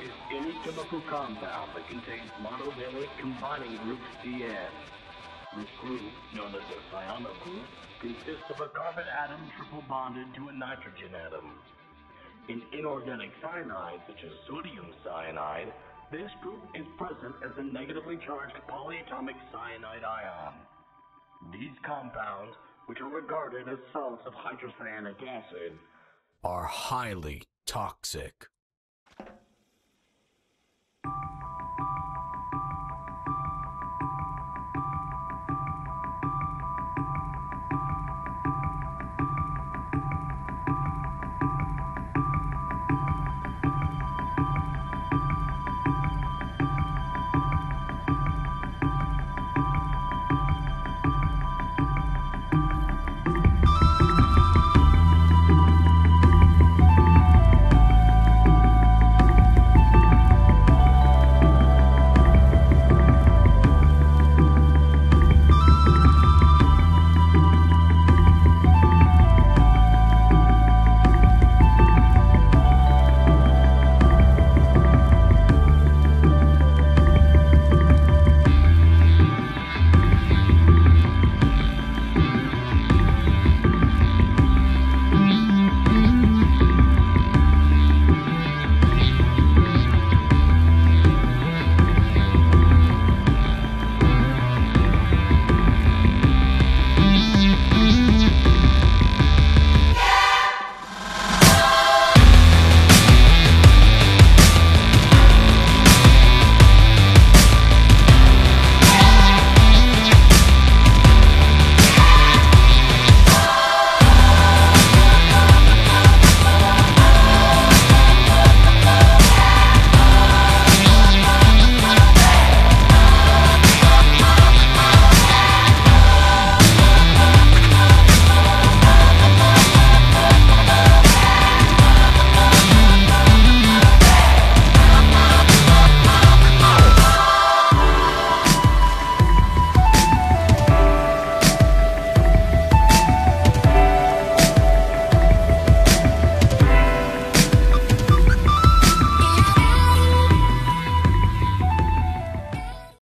is any chemical compound that contains monovalent combining group CN. This group, known as a cyano group, consists of a carbon atom triple bonded to a nitrogen atom. In inorganic cyanides, such as sodium cyanide, this group is present as a negatively charged polyatomic cyanide ion. These compounds, which are regarded as salts of hydrocyanic acid, are highly toxic.